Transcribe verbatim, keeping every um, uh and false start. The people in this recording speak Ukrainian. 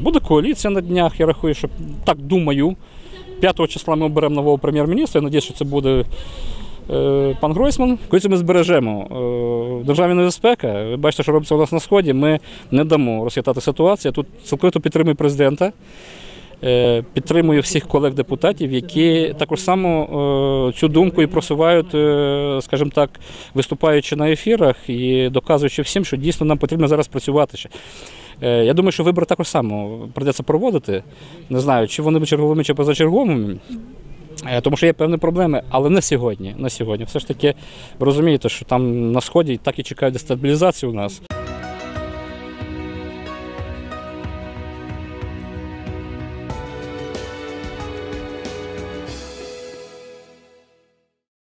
Буде коаліція на днях, я рахую, що так думаю. п'ятого числа ми оберемо нового прем'єр-міністра, я сподіваюся, що це буде е, пан Гройсман. Коли ми збережемо е, державну безпеку, ви бачите, що робиться у нас на Сході, ми не дамо розхитати ситуацію. Тут цілковито підтримую президента, е, підтримую всіх колег-депутатів, які також само е, цю думку і просувають, е, скажімо так, виступаючи на ефірах і доказуючи всім, що дійсно нам потрібно зараз працювати ще. Я думаю, що вибори також само прийдеться проводити. Не знаю, чи вони черговими, чи позачерговими, тому що є певні проблеми, але не сьогодні. Не сьогодні. Все ж таки, ви розумієте, що там на Сході так і чекають дестабілізацію у нас.